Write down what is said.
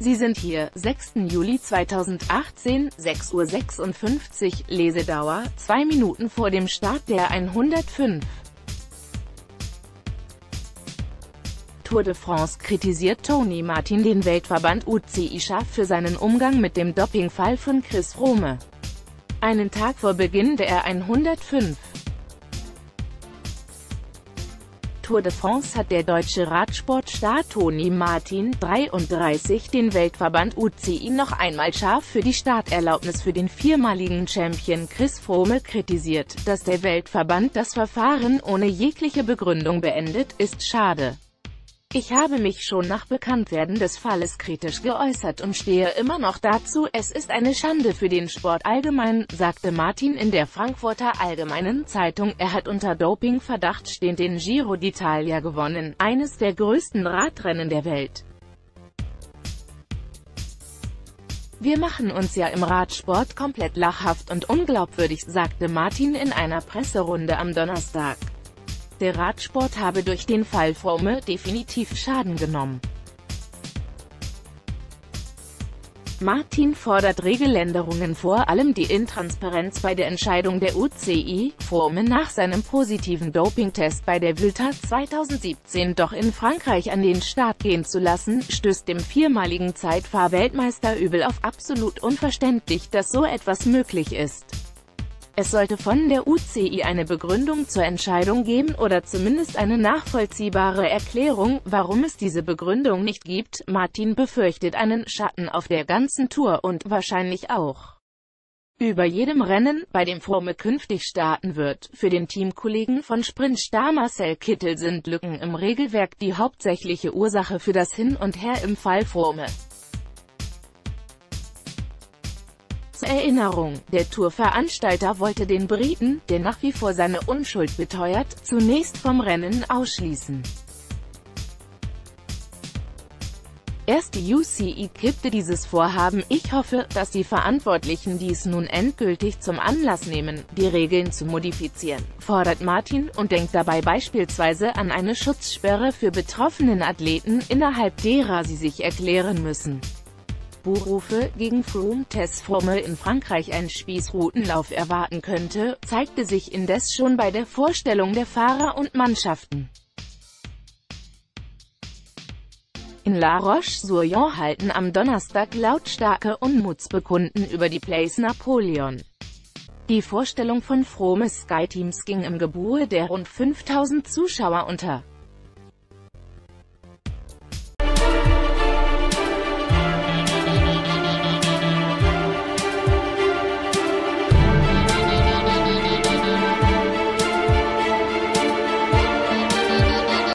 Sie sind hier, 6. Juli 2018, 6:56 Uhr, Lesedauer, 2 Minuten vor dem Start der 105. Tour de France kritisiert Tony Martin den Weltverband UCI-Chef für seinen Umgang mit dem Dopingfall von Chris Froome. Einen Tag vor Beginn der 105. Tour de France hat der deutsche Radsportstar Tony Martin, 33, den Weltverband UCI noch einmal scharf für die Starterlaubnis für den viermaligen Champion Chris Froome kritisiert. Dass der Weltverband das Verfahren ohne jegliche Begründung beendet, ist schade. Ich habe mich schon nach Bekanntwerden des Falles kritisch geäußert und stehe immer noch dazu, es ist eine Schande für den Sport allgemein, sagte Martin in der Frankfurter Allgemeinen Zeitung. Er hat unter Dopingverdacht stehend den Giro d'Italia gewonnen, eines der größten Radrennen der Welt. Wir machen uns ja im Radsport komplett lachhaft und unglaubwürdig, sagte Martin in einer Presserunde am Donnerstag. Der Radsport habe durch den Fall Froome definitiv Schaden genommen. Martin fordert Regeländerungen, vor allem die Intransparenz bei der Entscheidung der UCI, Froome nach seinem positiven Dopingtest bei der Vuelta 2017 doch in Frankreich an den Start gehen zu lassen, stößt dem viermaligen Zeitfahr-Weltmeister übel auf. Absolut unverständlich, dass so etwas möglich ist. Es sollte von der UCI eine Begründung zur Entscheidung geben oder zumindest eine nachvollziehbare Erklärung, warum es diese Begründung nicht gibt. Martin befürchtet einen Schatten auf der ganzen Tour und wahrscheinlich auch über jedem Rennen, bei dem Froome künftig starten wird. Für den Teamkollegen von Sprintstar Marcel Kittel sind Lücken im Regelwerk die hauptsächliche Ursache für das Hin und Her im Fall Froome. Erinnerung, der Tourveranstalter wollte den Briten, der nach wie vor seine Unschuld beteuert, zunächst vom Rennen ausschließen. Erst die UCI kippte dieses Vorhaben. Ich hoffe, dass die Verantwortlichen dies nun endgültig zum Anlass nehmen, die Regeln zu modifizieren, fordert Martin, und denkt dabei beispielsweise an eine Schutzsperre für betroffenen Athleten, innerhalb derer sie sich erklären müssen. Buhrufe gegen Froome. Dass Froome in Frankreich einen Spießrutenlauf erwarten könnte, zeigte sich indes schon bei der Vorstellung der Fahrer und Mannschaften. In La Roche-sur-Yon halten am Donnerstag lautstarke Unmutsbekunden über die Place Napoleon. Die Vorstellung von Froomes Sky-Teams ging im Gebuhe der rund 5000 Zuschauer unter.